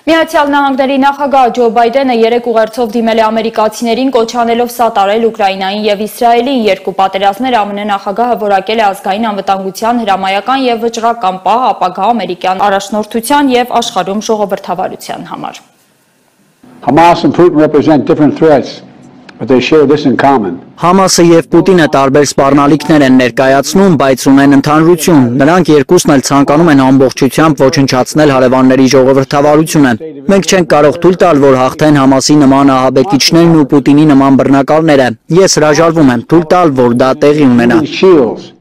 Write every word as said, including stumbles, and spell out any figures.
Միացյալ Նահանգների նախագահ Ջո Բայդենը երեկ ուղերձով դիմել է ամերիկացիներին կոչանելով սատարել Ուկրաինային եւ Իսրայելին երկու պատերազմները ԱՄՆ նախագահը որակել է ազգային անվտանգության, հրամայական եւ վճռական պահ ապագա ամերիկյան առաջնորդության եւ աշխարհում ժողովրդավարության համար։ Hamas and Putin represent different threats, but they share this in common. ՀԱՄԱՍ-ը եւ Պուտինը տարբեր սպառնալիքներ են ներկայացնում, բայց ունեն ընդհանրություն։ Նրանք երկուսն էլ ցանկանում են ամբողջությամբ ոչնչացնել հարևանների ժողովրդավարությունը։ Մենք չենք կարող թույլ տալ, որ հաղթեն ՀԱՄԱՍ-ի նման ահաբեկիչներն ու Պուտինի նման բռնակալները։ Ես հրաժարվում եմ թույլ տալ, որ դա տեղի ունենա։